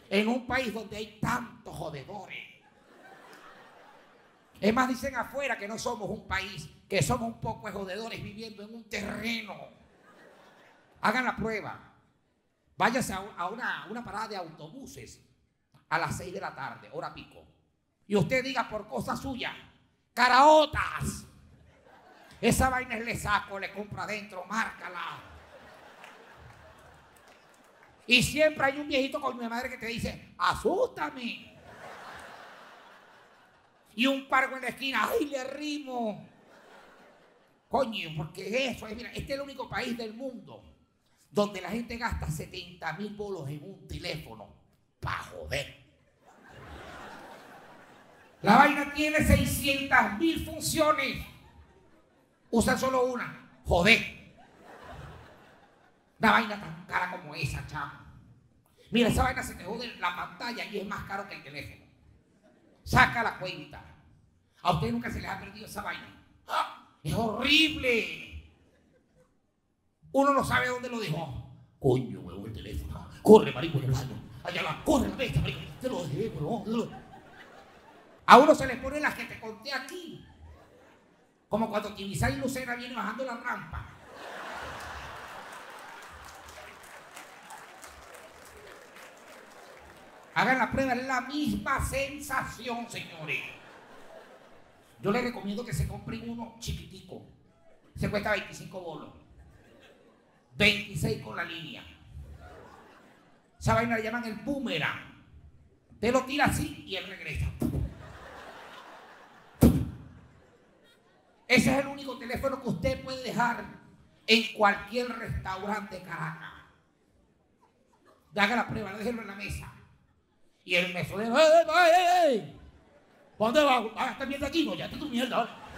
En un país donde hay tantos jodedores. Es más, dicen afuera que no somos un país, que somos un poco de jodedores viviendo en un terreno. Hagan la prueba. Váyase a una parada de autobuses a las 6 de la tarde, hora pico. Y usted diga por cosa suya, caraotas. Esa vaina le saco, le compro adentro, márcala. Y siempre hay un viejito con mi madre que te dice, asústame. Y un pargo en la esquina, ¡ay, le arrimo! Coño, porque eso es, mira, este es el único país del mundo donde la gente gasta 70.000 bolos en un teléfono para joder. La vaina tiene 600.000 funciones. Usa solo una, joder. Una vaina tan cara como esa, chamo. Mira, esa vaina se te jode la pantalla y es más caro que el teléfono. Saca la cuenta. A usted nunca se les ha perdido esa vaina. ¡Ah! Es horrible. Uno no sabe dónde lo dejó. Coño, huevo, el teléfono. Corre, marico, en el baño. Allá va, corre la bestia, marico. Te lo dejé, huevón. A uno se le pone las que te conté aquí. Como cuando Tibisay y Lucena viene bajando la rampa. Hagan la prueba, es la misma sensación, señores. Yo les recomiendo que se compren uno chiquitico. Se cuesta 25 bolos. 26 con la línea. Esa vaina le llaman el boomerang. Te lo tira así y él regresa. Ese es el único teléfono que usted puede dejar en cualquier restaurante de Caracas. Haga la prueba, déjelo en la mesa. Y el mesonero, ¡ey! ¿Dónde va? ¿Vas a estar mierda aquí? No, ya está tu mierda.